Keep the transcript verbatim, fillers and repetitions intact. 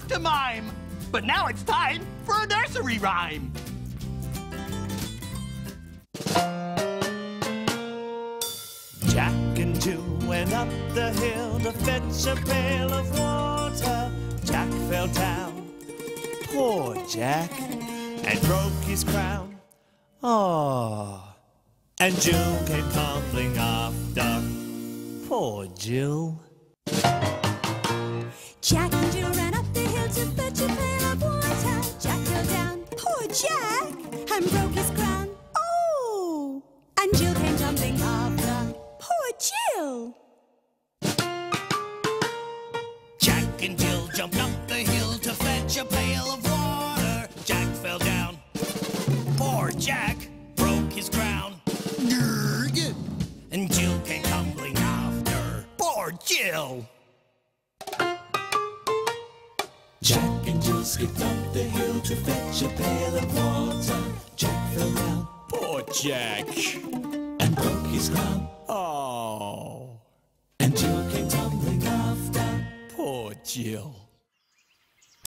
to mime. But now it's time for a nursery rhyme. Jack and Jill went up the hill to fetch a pail of water. Jack fell down, poor Jack, and broke his crown. Oh, and Jill came tumbling after, poor Jill. Jack and Jill ran up the hill to fetch a pail of water. Jack fell down, poor Jack, and broke his crown. Oh, and Jill came tumbling after, poor Jill. Jack and Jill jumped up the hill to fetch a pail of water. Jack fell down, poor Jack broke his crown. And Jill came tumbling after, poor Jill. Jack and Jill skipped up the hill to fetch a pail of water. Jack fell down, Poor Jack. and broke his crown. Oh, And Jill came tumbling after. poor Jill.